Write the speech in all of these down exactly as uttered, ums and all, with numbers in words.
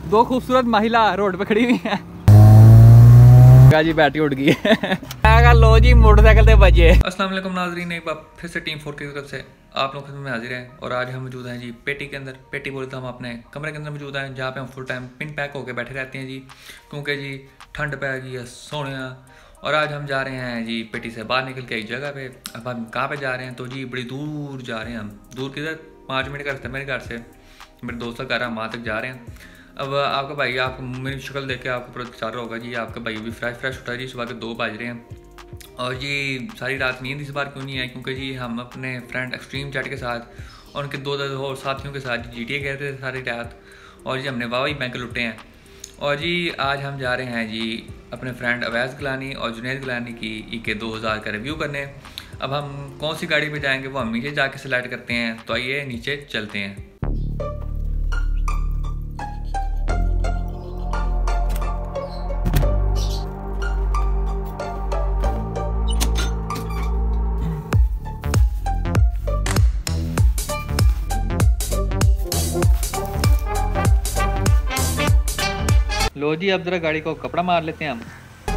दो खूबसूरत महिला रोड पे खड़ी हुई हैं। जी बैटरी उड़ गई है। लो जी मोटरसाइकिल से बजे। अस्सलाम वालेकुम नाजरीन, एक बार फिर से टीम फोर की तरफ से आप लोग में हाजिर हैं और आज हम मौजूद हैं जी पेटी के अंदर। पेटी बोले तो हम अपने कमरे के अंदर मौजूद हैं जहाँ पे हम फुल टाइम पिन पैक होकर बैठे रहते हैं जी, क्योंकि जी ठंड पै गई है सोने। और आज हम जा रहे हैं जी पेटी से बाहर निकल के एक जगह पे। अब हम कहाँ पे जा रहे हैं तो जी बड़ी दूर जा रहे हैं हम। दूर किधर? पाँच मिनट का रास्ता मेरे घर से, मेरे दोस्त का घर है, वहाँ तक जा रहे हैं। अब आपका भाई आपको मेरी शक्ल देख के आपको पता चल रहा होगा जी आपका भाई भी फ्रेश फ्रेश उठा जी। सुबह के दो बज रहे हैं और जी सारी रात नींद इस बार क्यों नहीं आई, क्योंकि जी हम अपने फ्रेंड एक्सट्रीम चैट के साथ और उनके दो दो और साथियों के साथ जी टी ए गए थे सारी रात और जी हमने वाह बैंक लुटे हैं। और जी आज हम जा रहे हैं जी अपने फ्रेंड अवैस गिलानी और जुनैद गिलानी की ई के दो हज़ार का रिव्यू करने। अब हम कौन सी गाड़ी पे जाएंगे वो हम नीचे जाके सिलेक्ट करते हैं, तो आइए नीचे चलते हैं। लो जी अब जरा गाड़ी को कपड़ा मार लेते हैं हम।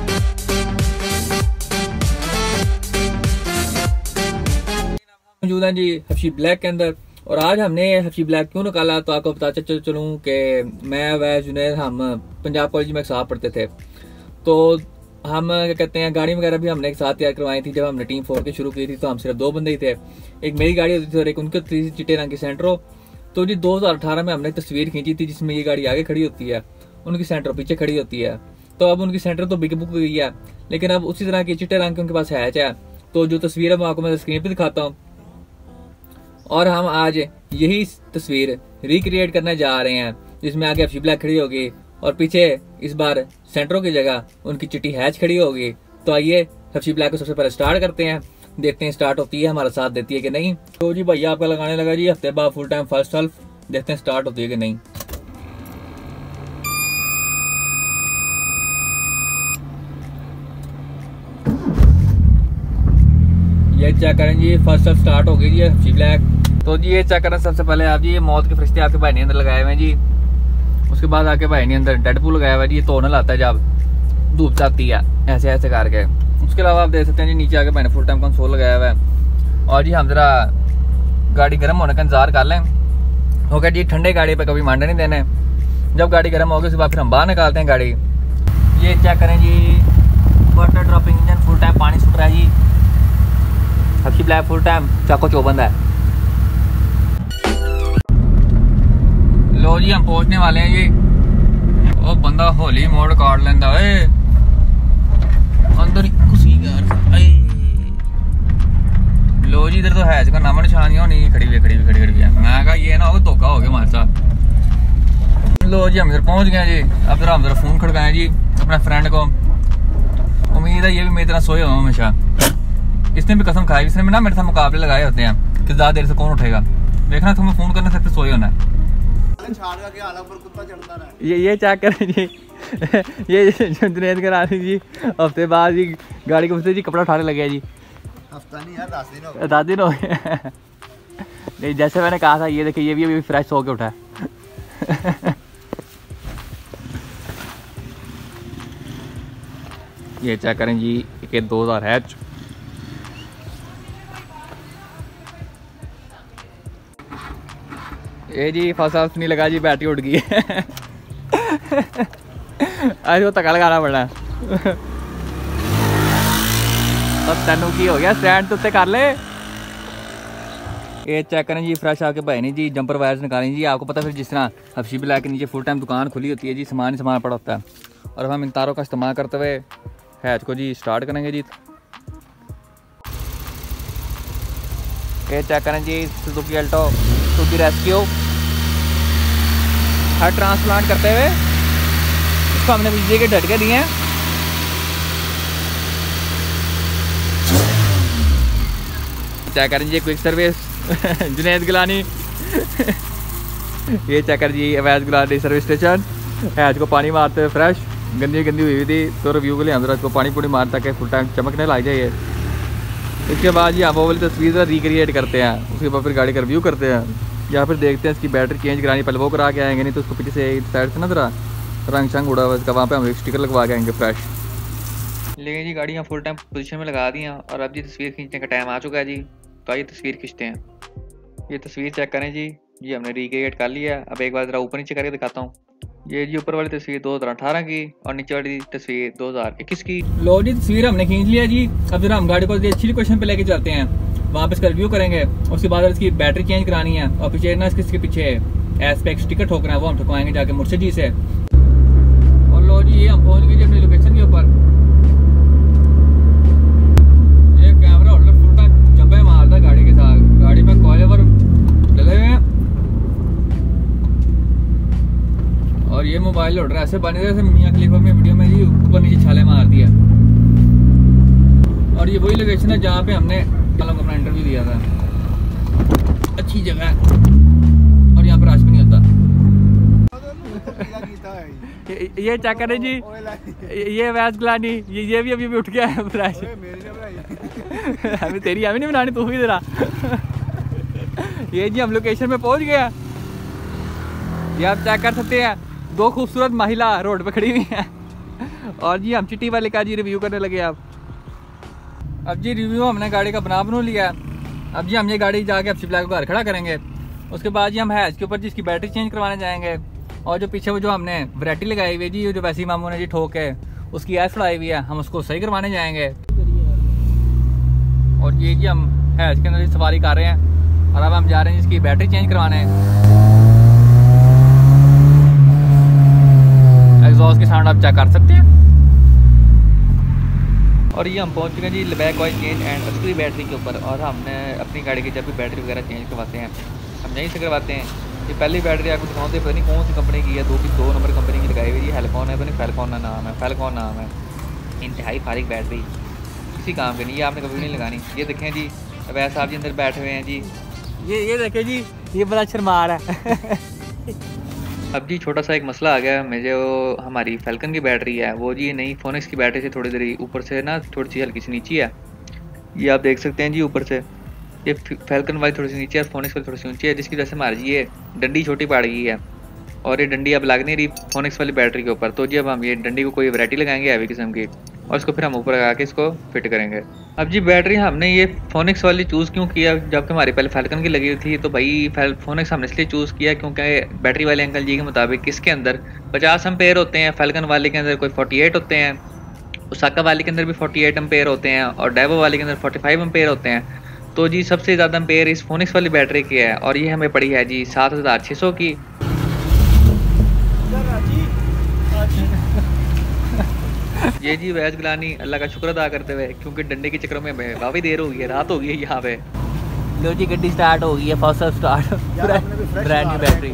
मौजूद हैं जी हफ्शी ब्लैक के अंदर और आज हमने हफ्शी ब्लैक क्यों निकाला तो आपको बताते चल चलूँ कि मैं वह जुनैद हम पंजाब कॉलेज में एक साथ पढ़ते थे, तो हम क्या कहते हैं गाड़ी वगैरह भी हमने एक साथ तैयार करवाई थी। जब हमने टीम फोर की शुरू की थी तो हम सिर्फ दो बंदे ही थे, एक मेरी गाड़ी होती थी और एक उनकी थी चिट्टे रंग की सेंट्रो। तो जी दो हज़ार अठारह में हमने एक तस्वीर खींची थी जिसमें ये गाड़ी आगे खड़ी होती है, उनकी सेंटर पीछे खड़ी होती है। तो अब उनकी सेंटर तो बिक बुक गई है, लेकिन अब उसी तरह की चिट्टे रंग के उनके पास हैच है। तो जो तस्वीर है मैं आपको मैं स्क्रीन पे दिखाता हूँ और हम आज यही तस्वीर रिक्रिएट करने जा रहे हैं जिसमें आगे हफ्शी ब्लैक खड़ी होगी और पीछे इस बार सेंटरों की जगह उनकी चिट्टी हैच खड़ी होगी। तो आइए हफ्शी ब्लैक को सबसे पहले स्टार्ट करते हैं, देखते हैं स्टार्ट होती है, हमारा साथ देती है कि नहीं। तो जी भैया आपका लगाने लगा जी हफ्ते बाद फुल टाइम फर्स्ट सेल्फ, देखते हैं स्टार्ट होती है कि नहीं। ये चेक करें जी फर्स्ट सेल्फ स्टार्ट हो गई जी हफ्शी ब्लैक। तो जी ये चेक करें सबसे पहले आप जी ये मौत के फरिश्ते आपके भाई ने अंदर लगाए हुए हैं जी। उसके बाद आपके भाई ने अंदर डेडपूल लगाया हुआ है जी, ये तो आता है जब धूप जाती है ऐसे ऐसे करके। उसके अलावा आप देख सकते हैं जी नीचे आके भाई ने फुल टाइम कंसोल लगाया हुआ है। और जी हम जरा गाड़ी गर्म होने का इंतजार कर लें। ओके जी ठंडे गाड़ी पे कभी मांडे नहीं देने, जब गाड़ी गर्म होगी उसके बाद फिर हम बाहर निकालते हैं गाड़ी। ये चेक करें जी water dropping engine, full time पानी छूट रहा है जी। हफ्शी ब्लैक फुल टाइम चाको चौबंद है। लो जी हम पहुंचने वाले हैं जी। ओ बंदा होली मोड काट लेंदा ओए अंदर घुसी यार। लो जी इधर तो है इसका नाम निशान ही होनी खड़ी हुई खड़ी हुई खड़ी खड़ी है। मैं कहा ये ना हो धोखा हो गया हमारे साथ। लो जी हम इधर पहुंच गए जी। अब जरा हम जरा फोन खड़काएं जी अपने फ्रेंड को। उम्मीद है ये भी मेरी तरह सोए हो हमेशा। इसने भी कसम खाई, इसने भी ना मेरे साथ मुकाबले लगाए होते हैं कि ज्यादा देर से कौन उठेगा। देखना तुम्हें फोन करने से सोए होना है। ये ये चेक करें जी ये जुनैद गिलानी जी हफ्ते बाद जी गाड़ी को जी कपड़ा उठाने लगे जी। हफ्ता नहीं यार दस दिन हो गए। दस दिन हो गए नहीं जैसे मैंने कहा था ये देखिए ये भी अभी फ्रेश होके उठा है। ये चेक करें जी के दो हजार हैच। ये जी फर्स्ट नहीं लगा जी बैटरी उड़ गई है। आज वो तका लगाना पड़ना है। तो तेनू की हो गया स्टैंड तो उत्ते कर ले। ये चेक करें जी फ्रेश आपके भाई ने जी जंपर वायर्स निकालें जी। आपको पता फिर जिस तरह हफ्शी ब्लैक के नीचे फुल टाइम दुकान खुली होती है जी, सामान ही सामान पड़ा होता है। और हम इन तारों का इस्तेमाल करते हुए हैच को जी स्टार्ट करेंगे जी। ये चेक करें जी सुजुकी अल्टो सुजुकी रेस्क्यू हर ट्रांसप्लांट करते हुए इसको हमने बिजली के झटके दिए हैं। चेक करें जी क्विक सर्विस जुनैद गिलानी। ये चेक कर जी Awais Gilani service station. Hatch को पानी मारते हुए फ्रेश गंदी गंदी हुई थी, तो रिव्यू के लिए हम इसको पानी पूरी मारता के फुल टाइम चमकने लग जाइए। इसके बाद जी हम वो वाली तस्वीर रिक्रिएट करते हैं, उसके बाद फिर गाड़ी का रिव्यू करते हैं। या फिर देखते हैं इसकी बैटरी चेंज करानी, पहले वो करा के आएंगे, नहीं तो उसको पीछे से साइड से ना ज़रा रंग शंग उड़ा हुआ इसका, वहाँ पे हम एक स्टिकर लगवा के आएंगे फ्रेश। लेकिन जी गाड़ियाँ फुल टाइम पोजीशन में लगा दी हैं और अब जी तस्वीर खींचने का टाइम आ चुका है जी। तो आइए तस्वीर खींचते हैं। ये तस्वीर चेक करें जी, जी हमने रिक्रिएट कर लिया। अब एक बार ज़रा ऊपर नीचे करके दिखाता हूँ। ये जी ऊपर वाली तस्वीर दो हज़ार अठारह की और नीचे वाली तस्वीर दो हज़ार इक्कीस की। लो जी तस्वीर हमने खींच लिया जी। अब जरा हम गाड़ी को अच्छी लोकेशन पे लेके चलते हैं, वहाँ पे इसका रिव्यू करेंगे। उसके बाद इसकी बैटरी चेंज करानी है और पीछे ना इसके पीछे एस्पेक्ट स्टिकर ठोकना है, वो हम ठोकवाएंगे जाके मुर्शिद जी से। और लो जी ये हम पहुँच गए जी अपनी लोकेशन के ऊपर। ये कैमरा होल्डर फुल टाइम जंपे मारता है गाड़ी के साथ, गाड़ी में कोयले पर डले हुए हैं और ये मोबाइल होल्डर ऐसे बने जैसे मियां खलीफा में वीडियो में जी ऊपर नीचे छाले मार दिया। और ये वही लोकेशन है जहाँ पे हमने अपना इंटरव्यू दिया था। अच्छी जगह है और यहाँ पर राश भी नहीं होता। ये, ये चेक करें जी, ये वैस गिलानी, ये ये भी अभी अभी उठ गया है फ्रेश। हमें तेरी हमें नहीं बनानी, तू भी जरा। ये जी हम लोकेशन पे पहुंच गया। ये आप चेक कर सकते हैं, दो खूबसूरत महिला रोड पे खड़ी हुई हैं और जी हम चिट्टी वाले का जी रिव्यू करने लगे। आप अब जी रिव्यू हमने गाड़ी का बना बनू लिया। अब जी हम ये गाड़ी जाके अब शिपला को घर खड़ा करेंगे। उसके बाद जी हम हैज के ऊपर जी इसकी बैटरी चेंज करवाने जाएंगे और जो पीछे वो जो हमने वैरायटी लगाई हुई है जी, जो वैसी मामू ने जी ठोक है उसकी ऐस फड़ाई हुई है, हम उसको सही करवाने जाएंगे। और ये जी हम हैज के अंदर सवारी कर रहे हैं और अब हम जा रहे हैं इसकी बैटरी चेंज करवाने। एग्जॉस्ट के साउंड आप चेक कर सकते हैं। और ये हम पहुंच चुके हैं जी बैक ऑयल चेंज एंड उसकी बैटरी के ऊपर। और हमने अपनी गाड़ी की जब भी बैटरी वगैरह चेंज करवाते हैं हम यहीं से करवाते हैं। ये पहली बैटरी आपको दिखाते पता नहीं कौन सी कंपनी की है, दो की दो नंबर कंपनी की लगाई हुई है। हेलकॉन है, पता नहीं फेलकॉन का नाम है, फेलकॉन नाम है। इंतहाई फारिग बैटरी, किसी काम की नहीं, ये आपने कभी नहीं लगानी। ये देखें जी वैसे साहब जी अंदर बैठे हुए हैं जी। ये ये देखें जी, ये बड़ा शर्मार है। अब जी छोटा सा एक मसला आ गया हमें, जो हमारी फैल्कन की बैटरी है वो जी नई फोनिक्स की बैटरी से थोड़ी देरी ऊपर से ना थोड़ी सी हल्की सी नीची है। ये आप देख सकते हैं जी ऊपर से, ये फैल्कन वाली थोड़ी सी नीचे है, फोनिक्स वाली थोड़ी सी ऊंची है, जिसकी वजह से हमारी जी ये डंडी छोटी पड़ गई है और ये डंडी अब लग नहीं रही फोनिक्स वाली बैटरी के ऊपर। तो जी अब हम ये डंडी को कोई वैरायटी लगाएंगे हैवी किस्म की और इसको फिर हम ऊपर लगा के इसको फिट करेंगे। अब जी बैटरी हमने ये फोनिक्स वाली चूज़ क्यों किया जबकि हमारी पहले फैल्कन की लगी हुई थी। तो भाई फोनिक्स हमने इसलिए चूज़ किया क्योंकि बैटरी वाले अंकल जी के मुताबिक इसके अंदर पचास एम्पेयर होते हैं, फैल्कन वाले के अंदर कोई अड़तालीस होते हैं, ओसाका वाले के अंदर भी अड़तालीस एम्पेयर होते हैं और डाइवो वाले के अंदर पैंतालीस एम्पेयर होते हैं। तो जी सबसे ज़्यादा एम्पेयर इस फोनिक्स वाली बैटरी की है और ये हमें पड़ी है जी सात हज़ार छः सौ की। ये जी वैस गिलानी अल्लाह का शुक्र अदा करते हुए, क्योंकि डंडे के चक्कर में हमें काफ़ी देर हो गई है, रात हो गई है यहाँ पे। लो जी गड्डी स्टार्ट हो गई है, first start, brand new battery.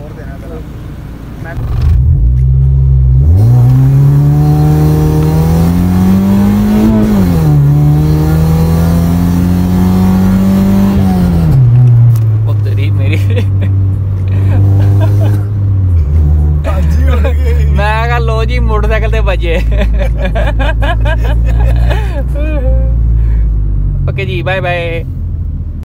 ओ तेरी मेरी मैं कहा लो जी मोटरसाइकिल ते बजे। ओके जी बाय बाय।